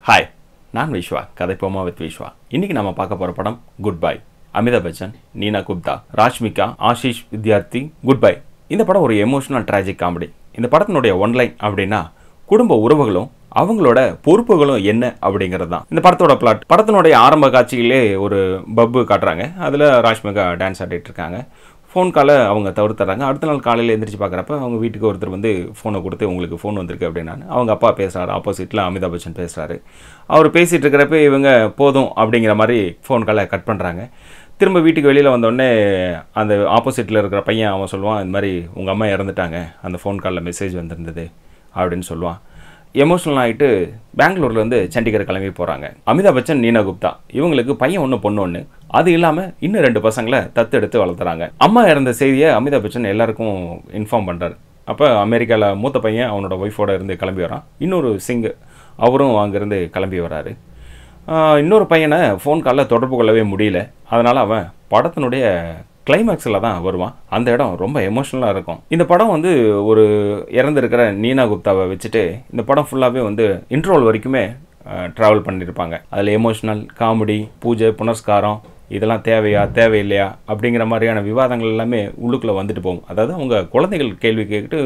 Hi, நான் Vishwa. கதைப்போமா with Vishwa. இன்னைக்கு நம்ம பார்க்க போகிற படம் goodbye. Amitabh Bachchan, Neena Gupta, Rashmika, Ashish Vidyarthi. Goodbye இந்த படம் ஒரு எமோஷனல் ட்ராஜிக் காமெடி. இந்த படத்தினுடைய ஒன்லைன் அப்படின்னா குடும்ப உறவுகளும் அவங்களோட பொறுப்புகளும் என்ன அப்படிங்கிறது தான் இந்த படத்தோட பிளாட். படத்தினுடைய ஆரம்ப காட்சியிலே ஒரு பப்பு காட்டுறாங்க. அதில் ராஷ்மிகா டான்ஸ் ஆடிட்டு இருக்காங்க. ஃபோன் காலை அவங்க தவிர்த்துறாங்க. அடுத்த நாள் காலையில் எழுந்திரிச்சு பார்க்குறப்ப அவங்க வீட்டுக்கு ஒருத்தர் வந்து ஃபோனை கொடுத்து உங்களுக்கு ஃபோன் வந்திருக்கு அப்படின்னா அவங்க அப்பா பேசுகிறாரு. ஆப்போசிட்டில் அமிதாப் பச்சன் பேசுகிறாரு. அவர் பேசிகிட்டு இருக்கிறப்ப இவங்க போதும் அப்படிங்கிற மாதிரி ஃபோன் காலை கட் பண்ணுறாங்க. திரும்ப வீட்டுக்கு வெளியில் வந்தோடனே அந்த ஆப்போசிட்டில் இருக்கிற பையன் அவன் சொல்லுவான், இந்த மாதிரி உங்கள் அம்மா இறந்துட்டாங்க, அந்த ஃபோன் காலில் மெசேஜ் வந்திருந்தது அப்படின்னு சொல்லுவான். எமோஷனல் ஆகிட்டு பெங்களூர்லேருந்து சண்டிகர் கிளம்பி போகிறாங்க. அமிதாப் பச்சன், நீனா குப்தா இவங்களுக்கு பையன் ஒன்று பொண்ணு ஒன்று. அது இல்லாமல் இன்னும் 2 பசங்களை தத்தெடுத்து வளர்த்துறாங்க. அம்மா இறந்த செய்தியை அமிதாப் பச்சன் எல்லாருக்கும் இன்ஃபார்ம் பண்ணுறாரு. அப்போ அமெரிக்காவில் மூத்த பையன் அவனோட ஒய்ஃபோட இருந்து கிளம்பி வரான். இன்னொரு சிங்கு அவரும் அங்கேருந்து கிளம்பி வராரு. இன்னொரு பையனை ஃபோன் காலில் தொடர்பு கொள்ளவே முடியல. அதனால் அவன் படத்தினுடைய கிளைமேக்ஸில் தான் வருவான். அந்த இடம் ரொம்ப எமோஷ்னலாக இருக்கும். இந்த படம் வந்து ஒரு இறந்துருக்கிற நீனா குப்தாவை வச்சுட்டு இந்த படம் ஃபுல்லாகவே வந்து இன்ட்ரோல் வரைக்குமே ட்ராவல் பண்ணியிருப்பாங்க. அதில் எமோஷ்னல், காமெடி, பூஜை, புனஸ்காரம் இதெல்லாம் தேவையா தேவையில்லையா அப்படிங்கிற மாதிரியான விவாதங்கள் எல்லாமே உள்ளுக்குள்ளே வந்துட்டு போகும். அதாவது அவங்க குழந்தைகள் கேள்வி கேட்டு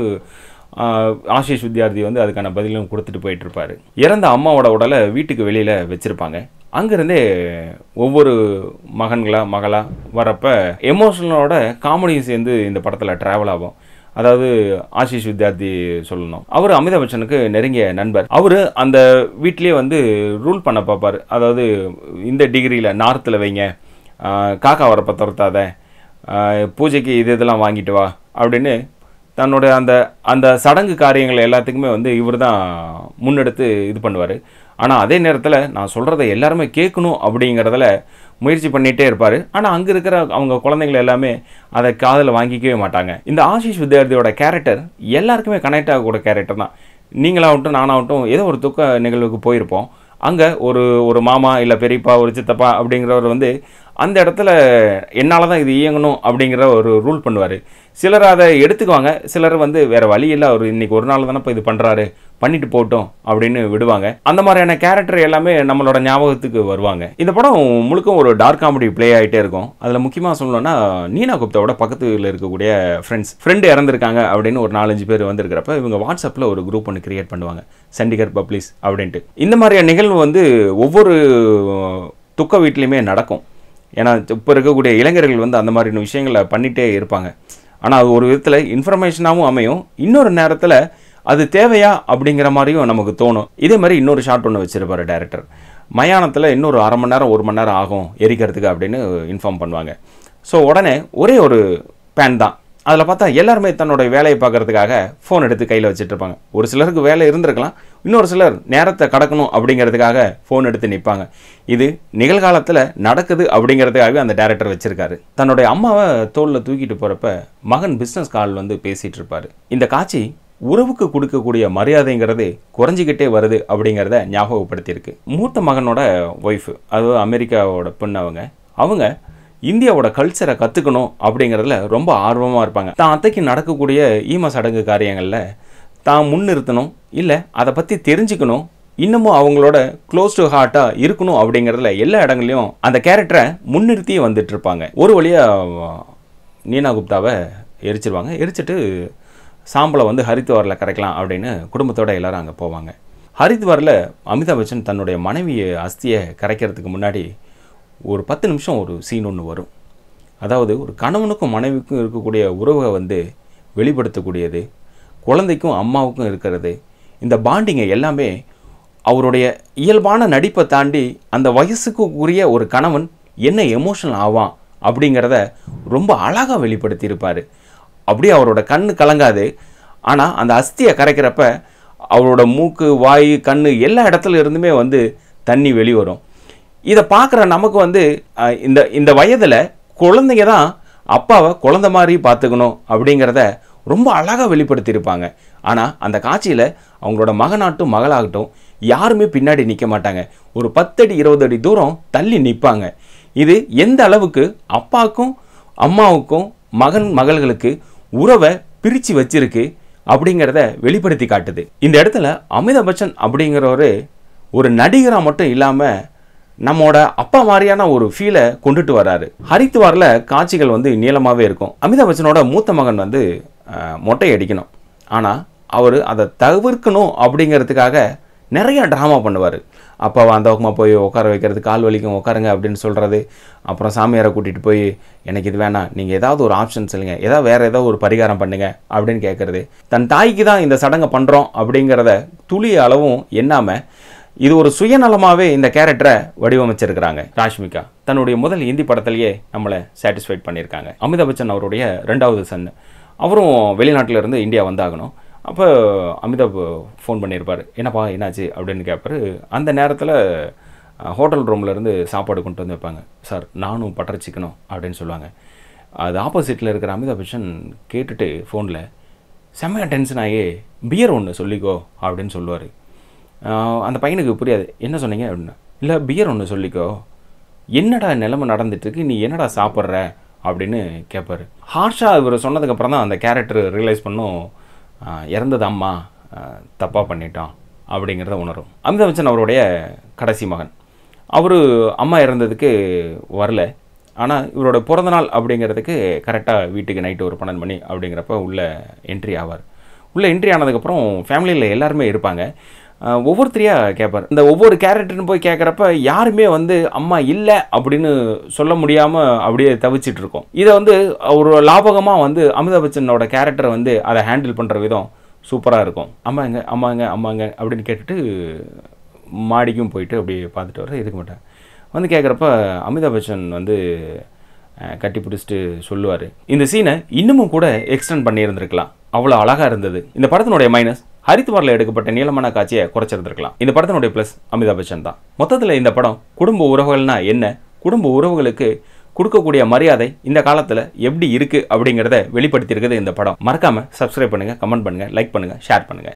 ஆஷிஷ் வித்யார்த்தி வந்து அதுக்கான பதிலும் கொடுத்துட்டு போயிட்டுருப்பார். இறந்த அம்மாவோட உடலை வீட்டுக்கு வெளியில் வச்சுருப்பாங்க. அங்கேருந்தே ஒவ்வொரு மகளாக வரப்போ எமோஷனலோட காமெடியும் சேர்ந்து இந்த படத்தில் ட்ராவல் ஆகும். அதாவது ஆஷிஷ் வித்யார்த்தி சொல்லணும், அவர் அமிதாப் பச்சனுக்கு நெருங்கிய நண்பர். அவர் அந்த வீட்லேயே வந்து ரூல் பண்ண பார்ப்பார். அதாவது இந்த டிகிரியில் நார்த்தில் வைங்க, காக்கா வரப்போ துரத்தாத, பூஜைக்கு இதெல்லாம் வாங்கிட்டு வா அப்படின்னு தன்னோட அந்த அந்த சடங்கு காரியங்கள் எல்லாத்துக்குமே வந்து இவர் தான் முன்னெடுத்து இது பண்ணுவார். ஆனால் அதே நேரத்தில் நான் சொல்கிறத எல்லாருமே கேட்கணும் அப்படிங்கிறதுல முயற்சி பண்ணிகிட்டே இருப்பார். ஆனால் அங்கே இருக்கிற அவங்க குழந்தைகள் எல்லாமே அதை காதில் வாங்கிக்கவே மாட்டாங்க. இந்த ஆஷிஷ் வித்யார்த்தியோட கேரக்டர் எல்லாருக்குமே கனெக்ட் ஆகக்கூடிய கேரக்டர் தான். நீங்களாகட்டும் நானாகட்டும் ஏதோ ஒரு துக்க நிகழ்வுக்கு போயிருப்போம். அங்கே ஒரு மாமா இல்லை பெரியப்பா, ஒரு சித்தப்பா அப்படிங்கிறவர் வந்து அந்த இடத்துல என்னால் தான் இது இயங்கணும் அப்படிங்கிற ஒரு ரூல் பண்ணுவார். சிலர் அதை எடுத்துக்குவாங்க, சிலர் வந்து வேறு வழி இல்லை, அவர் இன்றைக்கி ஒரு நாள் தானே இப்போ இது பண்ணுறாரு, பண்ணிட்டு போட்டோம் அப்படின்னு விடுவாங்க. அந்த மாதிரியான கேரக்டர் எல்லாமே நம்மளோட ஞாபகத்துக்கு வருவாங்க. இந்த படம் முழுக்க ஒரு டார்க் காமெடி ப்ளே ஆகிட்டே இருக்கும். அதில் முக்கியமாக சொல்லணும்னா நீனா குப்தாவோட பக்கத்தில் இருக்கக்கூடிய ஃப்ரெண்டு இறந்துருக்காங்க அப்படின்னு ஒரு 4-5 பேர் வந்திருக்கிறப்ப இவங்க வாட்ஸ்அப்பில் ஒரு குரூப் ஒன்று கிரியேட் பண்ணுவாங்க, சண்டிகர் பப்ளிஸ் அப்படின்ட்டு. இந்த மாதிரியான நிகழ்வு வந்து ஒவ்வொரு துக்க வீட்லேயுமே நடக்கும். ஏன்னா இப்போ இருக்கக்கூடிய இளைஞர்கள் வந்து அந்த மாதிரியான விஷயங்களை பண்ணிகிட்டே இருப்பாங்க. ஆனால் அது ஒரு விதத்தில் இன்ஃபர்மேஷனாகவும் அமையும், இன்னொரு நேரத்தில் அது தேவையா அப்படிங்கிற மாதிரியும் நமக்கு தோணும். இதே மாதிரி இன்னொரு ஷாட் ஒன்று வச்சுருப்பார் டைரக்டர். மயானத்தில் இன்னொரு 1/2 மணி நேரம் 1 மணி நேரம் ஆகும் எரிக்கிறதுக்கு அப்படின்னு இன்ஃபார்ம் பண்ணுவாங்க. ஸோ உடனே ஒரே ஒரு பேன் தான். அதில் பார்த்தா எல்லாருமே தன்னோட வேலையை பார்க்குறதுக்காக ஃபோன் எடுத்து கையில் வச்சுட்டு இருப்பாங்க. ஒரு சிலருக்கு வேலை இருந்திருக்கலாம், இன்னொரு சிலர் நேரத்தை கடக்கணும் அப்படிங்கிறதுக்காக ஃபோன் எடுத்து நிற்பாங்க. இது நிகழ்காலத்தில் நடக்குது அப்படிங்கிறதுக்காகவே அந்த டைரக்டர் வச்சுருக்காரு. தன்னுடைய அம்மாவை தோளில் தூக்கிட்டு போகிறப்ப மகன் பிஸ்னஸ் கால் வந்து பேசிகிட்டு இருப்பார். இந்த காட்சி உறவுக்கு கொடுக்கக்கூடிய மரியாதைங்கிறது குறைஞ்சிக்கிட்டே வருது அப்படிங்கிறத ஞாபகப்படுத்தியிருக்கு. மூத்த மகனோட ஒய்ஃபு, அதாவது அமெரிக்காவோட பொண்ணு, அவங்க இந்தியாவோட கல்ச்சரை கற்றுக்கணும் அப்படிங்கிறதுல ரொம்ப ஆர்வமாக இருப்பாங்க. தான் அத்தைக்கு நடக்கக்கூடிய ஈம சடங்கு காரியங்களில் தான் முன்னிறுத்தணும், இல்லை அதை பற்றி தெரிஞ்சுக்கணும், இன்னமும் அவங்களோட க்ளோஸ் டு ஹார்ட்டாக இருக்கணும் அப்படிங்கிறதுல எல்லா இடங்களையும் அந்த கேரக்டரை முன்னிறுத்தி வந்துட்டு இருப்பாங்க. ஒரு வழியாக நீனா குப்தாவை எரிச்சிருவாங்க. எரிச்சிட்டு சாம்பலை வந்து ஹரித்வாரில் கரைக்கலாம் அப்படின்னு குடும்பத்தோடு எல்லோரும் அங்கே போவாங்க. ஹரித்வாரில் அமிதாப் பச்சன் தன்னுடைய மனைவி அஸ்தியை கரைக்கிறதுக்கு முன்னாடி ஒரு 10 நிமிஷம் ஒரு சீன் ஒன்று வரும். அதாவது ஒரு கணவனுக்கும் மனைவிக்கும் இருக்கக்கூடிய உறவை வந்து வெளிப்படுத்தக்கூடியது, குழந்தைக்கும் அம்மாவுக்கும் இருக்கிறது, இந்த பாண்டிங்கை எல்லாமே அவருடைய இயல்பான நடிப்பை தாண்டி அந்த வயசுக்கு உரிய ஒரு கணவன் என்ன எமோஷனல் ஆவான் அப்படிங்கிறத ரொம்ப அழகாக வெளிப்படுத்தியிருப்பார். அப்படியே அவரோட கண்ணு கலங்காது. ஆனால் அந்த அஸ்தியை கரைக்கிறப்ப அவரோட மூக்கு, வாய், கண் எல்லா இடத்துல இருந்துமே வந்து தண்ணி வெளிவரும். இதை பார்க்குற நமக்கு வந்து இந்த வயதில் குழந்தைங்க தான் அப்பாவை குழந்தை மாதிரி பார்த்துக்கணும் அப்படிங்கிறத ரொம்ப அழகாக வெளிப்படுத்தியிருப்பாங்க. ஆனால் அந்த காட்சியில் அவங்களோட மகனாகட்டும் மகளாகட்டும் யாருமே பின்னாடி நிற்க மாட்டாங்க. ஒரு 10 அடி 20 அடி தூரம் தள்ளி நிற்பாங்க. இது எந்த அளவுக்கு அப்பாவுக்கும் அம்மாவுக்கும் மகள்களுக்கு உறவை பிரித்து வச்சிருக்கு அப்படிங்கிறத வெளிப்படுத்தி காட்டுது. இந்த இடத்துல அமிதாப் பச்சன் அப்படிங்கிறவர் ஒரு நடிகராக மட்டும் இல்லாமல் நம்மோட அப்பா மாதிரியான ஒரு ஃபீலை கொண்டுட்டு வராரு. ஹரித்வாரில் காட்சிகள் வந்து நீளமாகவே இருக்கும். அமிதாப் பச்சனோட மூத்த மகன் வந்து மொட்டை அடிக்கணும், ஆனால் அவர் அதை தவிர்க்கணும் அப்படிங்கிறதுக்காக நிறைய ட்ராமா பண்ணுவார். அப்போ அந்த பக்கமாக போய் உட்கார வைக்கிறது, கால் வலிக்கும் உட்காருங்க அப்படின்னு சொல்கிறது, அப்புறம் சாமியாரை கூட்டிகிட்டு போய் எனக்கு இது வேணாம், நீங்கள் ஏதாவது ஒரு ஆப்ஷன் சொல்லுங்கள், ஏதாவது வேறு ஏதாவது ஒரு பரிகாரம் பண்ணுங்க அப்படின்னு கேட்குறது. தன் தாய்க்கு தான் இந்த சடங்கை பண்ணுறோம் அப்படிங்கிறத துளி அளவும் எண்ணாமல் இது ஒரு சுயநலமாகவே இந்த கேரக்டரை வடிவமைச்சிருக்கிறாங்க. ராஷ்மிகா தன்னுடைய முதல் ஹிந்தி படத்திலேயே நம்மளை சாட்டிஸ்ஃபைட் பண்ணியிருக்காங்க. அமிதாப் பச்சன் அவருடைய 2வது சன், அவரும் வெளிநாட்டிலேருந்து இந்தியா வந்தாகணும். அப்போ அமிதாப் ஃபோன் பண்ணியிருப்பார், என்னப்பா என்னாச்சு அப்படின்னு கேட்பாரு. அந்த நேரத்தில் ஹோட்டல் ரூம்லேருந்து சாப்பாடு கொண்டு வந்து வைப்பாங்க. சார் நானும் பட்டர் சிக்கனும் அப்படின்னு சொல்லுவாங்க. அது ஆப்போசிட்டில் இருக்கிற அமிதாப் பச்சன் கேட்டுட்டு ஃபோனில் செம்மையாக டென்ஷன் ஆகி பியர் ஒன்று சொல்லிக்கோ அப்படின்னு சொல்லுவார். அந்த பையனுக்கு புரியாது, என்ன சொன்னீங்க அப்படின்னா, இல்லை பியர் ஒன்று சொல்லிக்கோ, என்னடா நிலைமை நடந்துட்டுருக்கு, நீ என்னடா சாப்பிட்ற அப்படின்னு கேட்பார். ஹார்ஷாக இவர் சொன்னதுக்கப்புறம் தான் அந்த கேரக்டர் ரியலைஸ் பண்ணும், இறந்தது அம்மா, தப்பாக பண்ணிட்டான் அப்படிங்கிறத உணரும். அமிதாப் பச்சன் அவருடைய கடைசி மகன். அவர் அம்மா இறந்ததுக்கு வரல, ஆனால் இவரோட பிறந்தநாள் அப்படிங்கிறதுக்கு கரெக்டாக வீட்டுக்கு நைட்டு ஒரு 12 மணி அப்படிங்கிறப்ப உள்ளே என்ட்ரி ஆவார். உள்ளே என்ட்ரி ஆனதுக்கப்புறம் ஃபேமிலியில் எல்லாருமே இருப்பாங்க. ஒவ்வொருத்தரையாக கேட்பார். இந்த ஒவ்வொரு கேரக்டர்னு போய் கேட்குறப்ப யாருமே வந்து அம்மா இல்லை அப்படின்னு சொல்ல முடியாமல் அப்படியே தவிச்சிட்டு இருக்கோம். இதை வந்து ஒரு லாபகமாக வந்து அமிதாப் பச்சனோட கேரக்டரை வந்து அதை ஹேண்டில் பண்ணுற விதம் சூப்பராக இருக்கும். அம்மாங்க அம்மாங்க அம்மாங்க அப்படின்னு கேட்டுட்டு மாடிக்கும் போயிட்டு அப்படி பார்த்துட்டு வர இருக்க மாட்டேன். வந்து கேட்குறப்ப அமிதாப் பச்சன் வந்து கட்டி பிடிச்சிட்டு சொல்லுவார். இந்த சீனை இன்னமும் கூட எக்ஸ்டெண்ட் பண்ணியிருந்திருக்கலாம், அவ்வளோ அழகாக இருந்தது. இந்த படத்தினுடைய மைனஸ் ஹரித்வாரில் எடுக்கப்பட்ட நீளமான காட்சியை குறைச்சிருந்திருக்கலாம். இந்த படத்தினுடைய ப்ளஸ் அமிதாப் பச்சன் தான். மொத்தத்தில் இந்த படம் குடும்ப உறவுகள்னா என்ன, குடும்ப உறவுகளுக்கு கொடுக்கக்கூடிய மரியாதை இந்த காலத்தில் எப்படி இருக்குது அப்படிங்கிறத வெளிப்படுத்தியிருக்குது இந்த படம். மறக்காமல் சப்ஸ்கிரைப் பண்ணுங்கள், கமெண்ட் பண்ணுங்கள், லைக் பண்ணுங்கள், ஷேர் பண்ணுங்கள்.